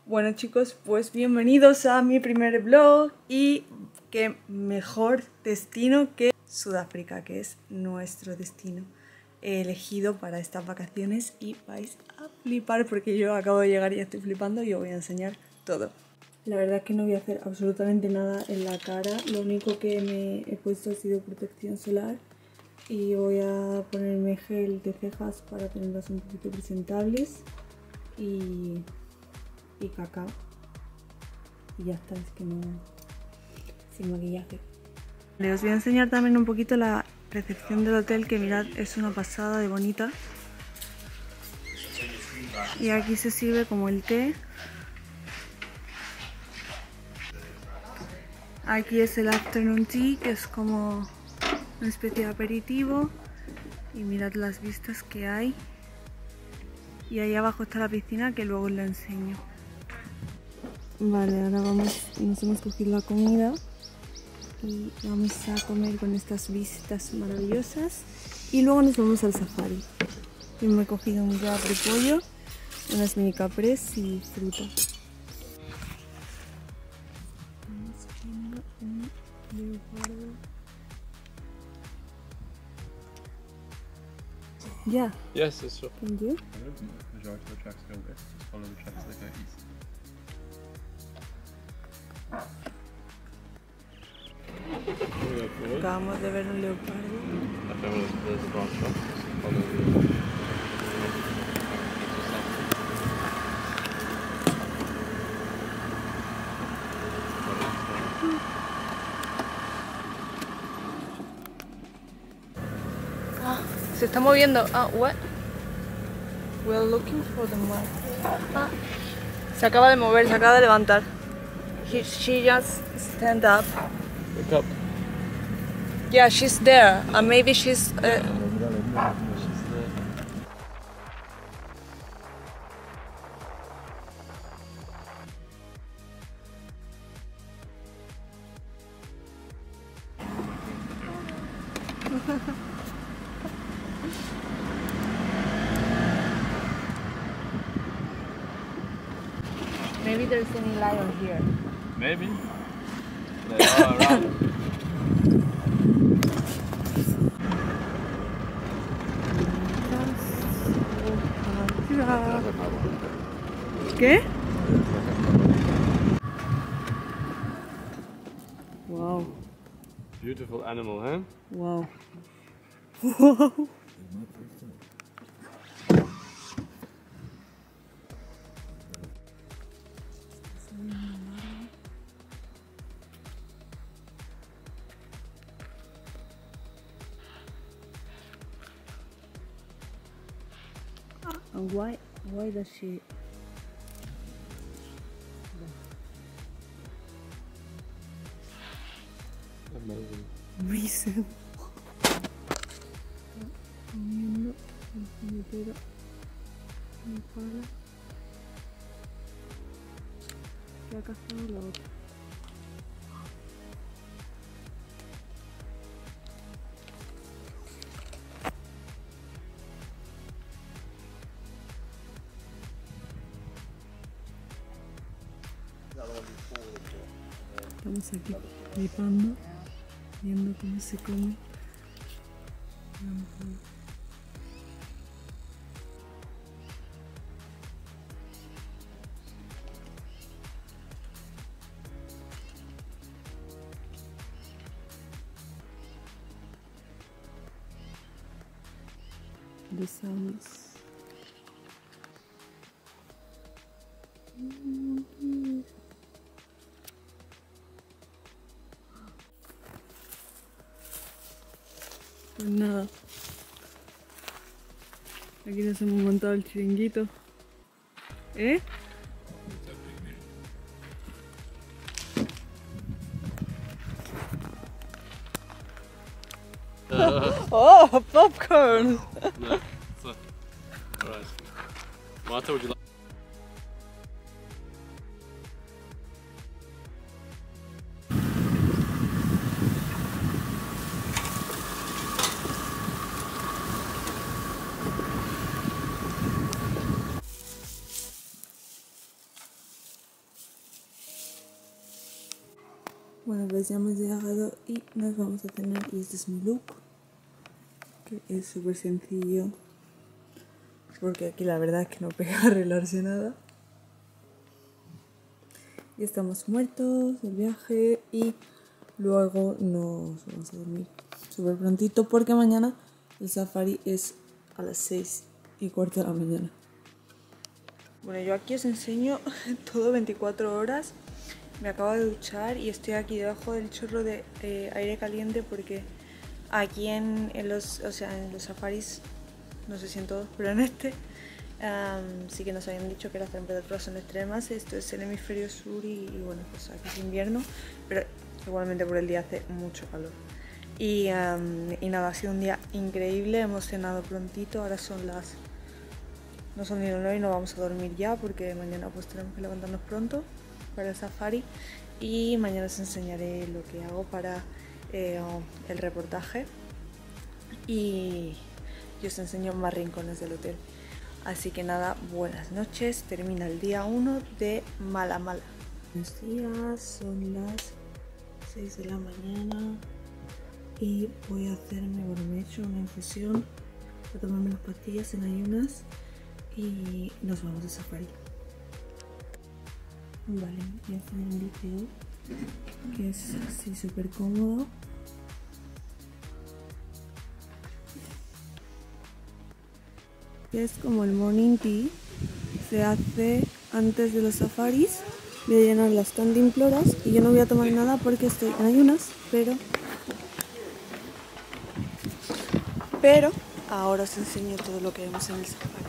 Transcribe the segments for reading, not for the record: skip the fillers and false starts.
Bueno chicos, pues bienvenidos a mi primer vlog y qué mejor destino que Sudáfrica, que es nuestro destino elegido para estas vacaciones y vais a flipar porque yo acabo de llegar y ya estoy flipando y os voy a enseñar todo. La verdad es que no voy a hacer absolutamente nada en la cara, lo único que me he puesto ha sido protección solar y voy a ponerme gel de cejas para tenerlas un poquito presentables y cacao y ya está, es que no, sin maquillaje. Les voy a enseñar también un poquito la recepción del hotel, que mirad, es una pasada de bonita. Y aquí se sirve como el té. Aquí es el afternoon tea, que es como una especie de aperitivo. Y mirad las vistas que hay. Y ahí abajo está la piscina, que luego os la enseño. Vale, ahora nos hemos cogido la comida y vamos a comer con estas vistas maravillosas y luego nos vamos al safari. Yo me he cogido un wrap de pollo, unas mini capres y fruta. Estamos viendo un leopardo. Yeah. Yes, it's true. Can you? Majority of the tracks go west, just follow the tracks that go east. Acabamos de ver un leopardo. There's a branch off, just follow the... Se está moviendo. What? We're looking for the map. Se acaba de mover, se acaba de levantar. She just stand up. Look up. Yeah, she's there. Maybe she's. She's there. Maybe there's any lion here. Maybe. They are around. ¿Qué? Wow. Beautiful animal, huh? Wow. Wow. And why does she? Amazing. Amazing. Comiendo el puñetero impala que ha cazado la otra. Estamos aquí flipando, viendo cómo se come. The sounds. Pues nada, aquí nos hemos montado el chiringuito. ¿Eh? Oh, popcorn! No. So, alright. Martha, would you like? Bueno, pues ya hemos llegado y nos vamos a cenar y este es mi look, que es súper sencillo, porque aquí la verdad es que no pega arreglarse nada. Y estamos muertos del viaje y luego nos vamos a dormir súper prontito porque mañana el safari es a las 6:15 de la mañana. Bueno, yo aquí os enseño todo 24 horas. Me acabo de duchar y estoy aquí debajo del chorro de aire caliente porque aquí en los safaris, no sé si en todos, pero en este sí que nos habían dicho que las temperaturas son extremas. Esto es el hemisferio sur y bueno, pues aquí es invierno, pero igualmente por el día hace mucho calor. Y nada, ha sido un día increíble, hemos cenado prontito, ahora no son ni las 9 y nos vamos a dormir ya porque mañana pues tenemos que levantarnos pronto para el safari y mañana os enseñaré lo que hago para el reportaje y os enseño más rincones del hotel. Así que nada, buenas noches, termina el día 1 de Mala Mala. Buenos días, son las 6 de la mañana y voy a hacerme, bueno, me he hecho una infusión para tomarme las pastillas en ayunas y nos vamos de safari. Vale, voy a hacer un video que es así súper cómodo. Es como el morning tea, se hace antes de los safaris. Voy a llenar las cantimploras y yo no voy a tomar nada porque estoy en ayunas, pero ahora os enseño todo lo que vemos en el safari.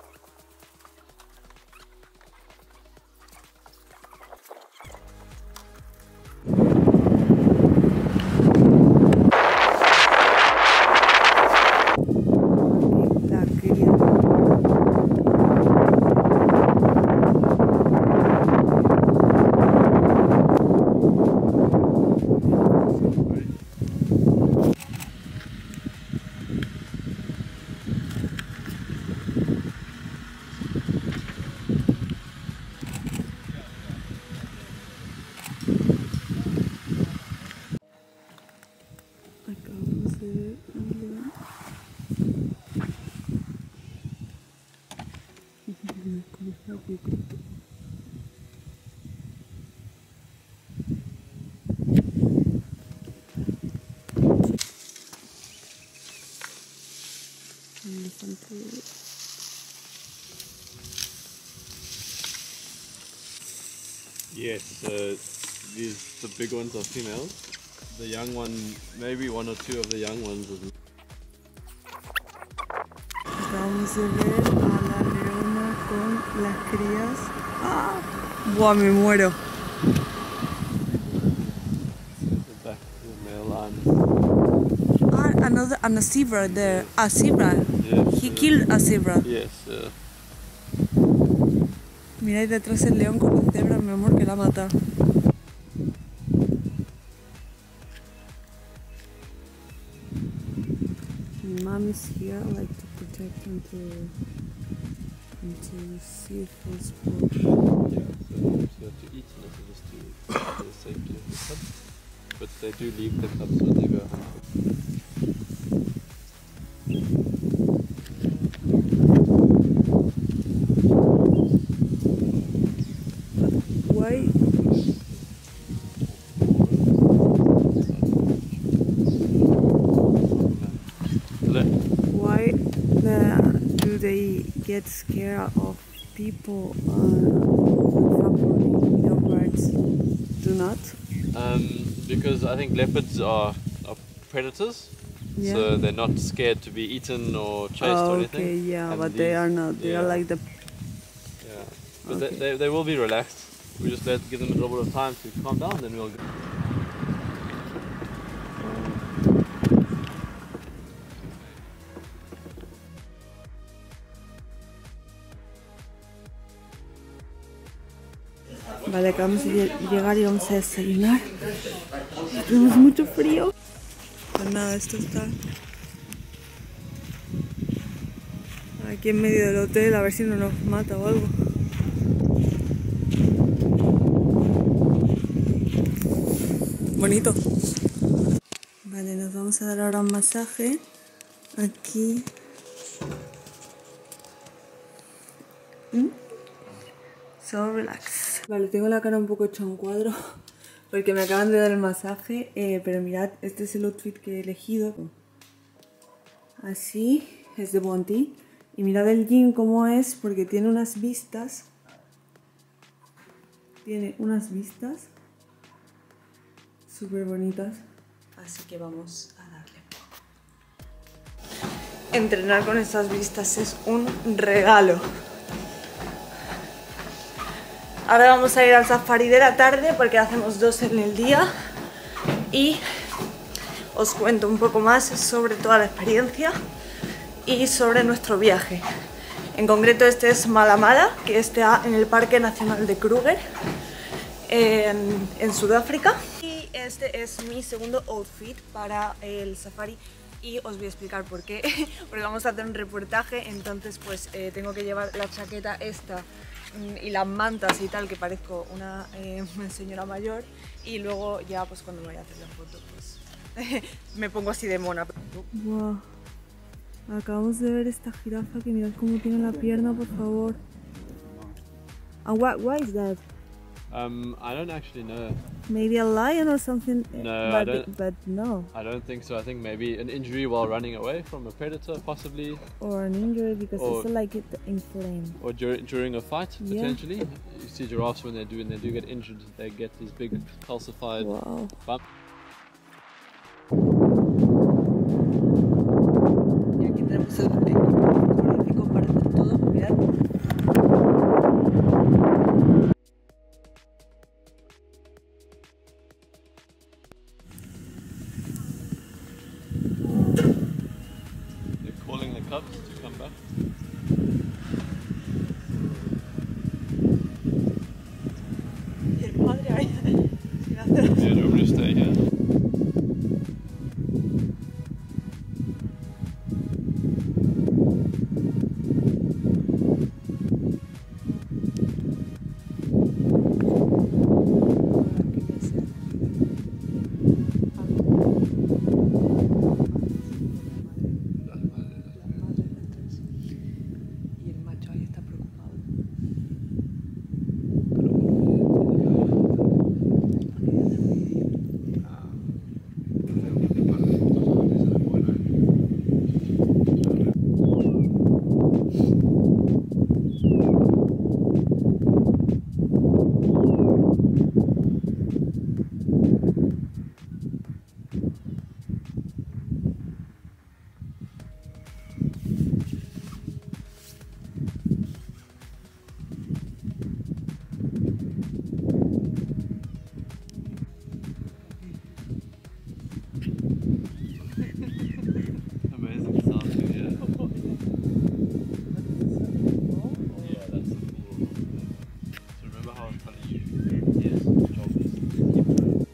Acabamos de ver un león. Yes, the big ones are females. The young one, maybe one or two of the young ones. Acabamos de ver a la leona con las crías. ¡Ah! ¡Buah, me muero! The back, the male lion. Ah, and a zebra there. A zebra. Yes, He killed a zebra. Yes. Mirad detrás el león con la cebra, mi amor, que la mata. Mom is here, like to protect and to see if it's broken. Yeah, so to eat and also just to for the safety of the cubs. But they do leave the cubs when they go hunting. Why? Why do they get scared of people? Leopards do not? Because I think leopards are predators, Yeah. so they're not scared to be eaten or chased or anything. Okay, yeah, And but they these- are not. They are yeah. like the. Yeah, but Okay. they will be relaxed. We just give them a little bit of time to calm down, then we'll go. Vale, acabamos de llegar y vamos a desayunar. Tenemos mucho frío. Pues nada, esto está aquí en medio del hotel, a ver si no nos mata o algo. Bonito. Vale, nos vamos a dar ahora un masaje aquí. So relax. Vale, tengo la cara un poco hecha un cuadro porque me acaban de dar el masaje, pero mirad, este es el outfit que he elegido. Así, es de Bounty. Y mirad el jean cómo es, porque tiene unas vistas. Tiene unas vistas súper bonitas. Así que vamos a darle. Entrenar con estas vistas es un regalo. Ahora vamos a ir al safari de la tarde porque hacemos 2 en el día. Y os cuento un poco más sobre toda la experiencia y sobre nuestro viaje. En concreto este es Mala Mala, que está en el Parque Nacional de Kruger, en Sudáfrica. Y este es mi segundo outfit para el safari y os voy a explicar por qué. Porque vamos a hacer un reportaje, entonces pues tengo que llevar la chaqueta esta y las mantas y tal, que parezco una señora mayor, y luego ya pues cuando me vaya a hacer la foto pues me pongo así de mona. Wow. Acabamos de ver esta jirafa que mirad cómo tiene la pierna, por favor. And why is that? I don't actually know. Maybe a lion or something? No, but no. I don't think so. I think maybe an injury while running away from a predator, possibly. Or an injury because it's like it inflamed. Or during a fight, potentially. Yeah. You see giraffes when they do get injured, they get these big calcified bumps. Y aquí tenemos el frigorífico para hacer todo, mirad. They're calling the cubs to come back. Y el padre ahí. Yeah, they're going to stay here. Amazing sound to hear. Yeah, that's the cool. So remember how I was telling you? Yes, the job is to keep trying.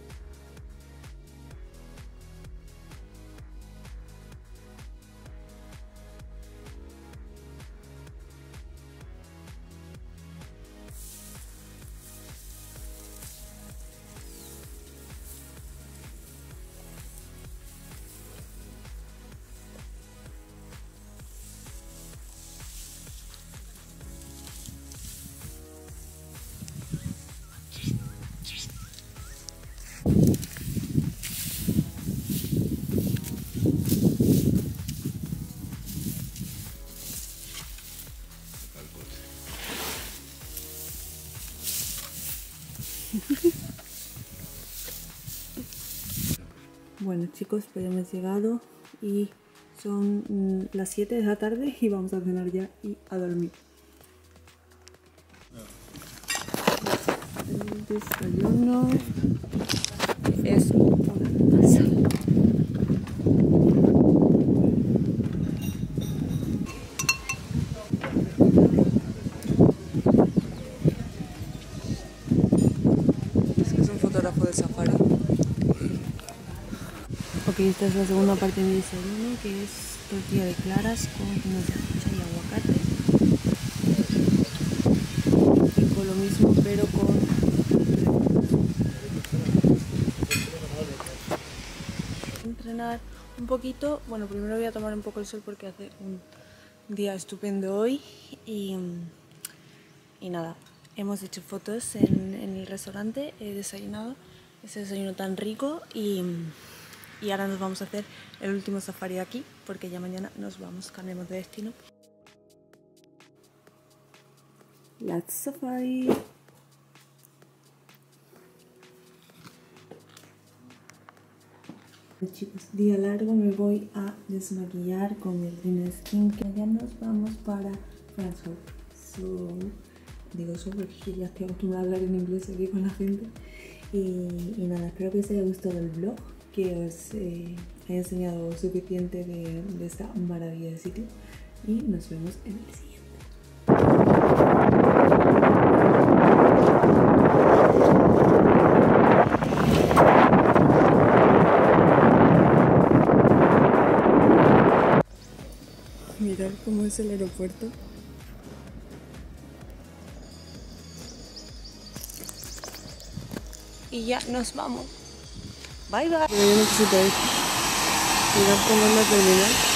Bueno chicos, pues ya hemos llegado y son las 7 de la tarde y vamos a cenar ya y a dormir. El desayuno es una pasada. Es que es un fotógrafo de safari. Ok, esta es la segunda parte de mi desayuno, que es tortilla de claras con una salchicha y aguacate. Y con lo mismo, pero con... caminar un poquito. Bueno, primero voy a tomar un poco el sol porque hace un día estupendo hoy. Y nada, hemos hecho fotos en el restaurante, he desayunado, ese desayuno tan rico y ahora nos vamos a hacer el último safari de aquí porque ya mañana nos vamos, cambiamos de destino. Let's safari. Chicos, día largo, me voy a desmaquillar con el rímel skin que ya nos vamos para Frankfurt. Digo eso porque ya estoy acostumbrada a hablar en inglés aquí con la gente. Y nada, espero que os haya gustado el vlog, que os haya enseñado suficiente de esta maravilla de sitio. Y nos vemos en el siguiente. Mirad cómo es el aeropuerto. Y ya nos vamos. Bye bye. Pero yo necesito ir. Mirad cómo es la terminal.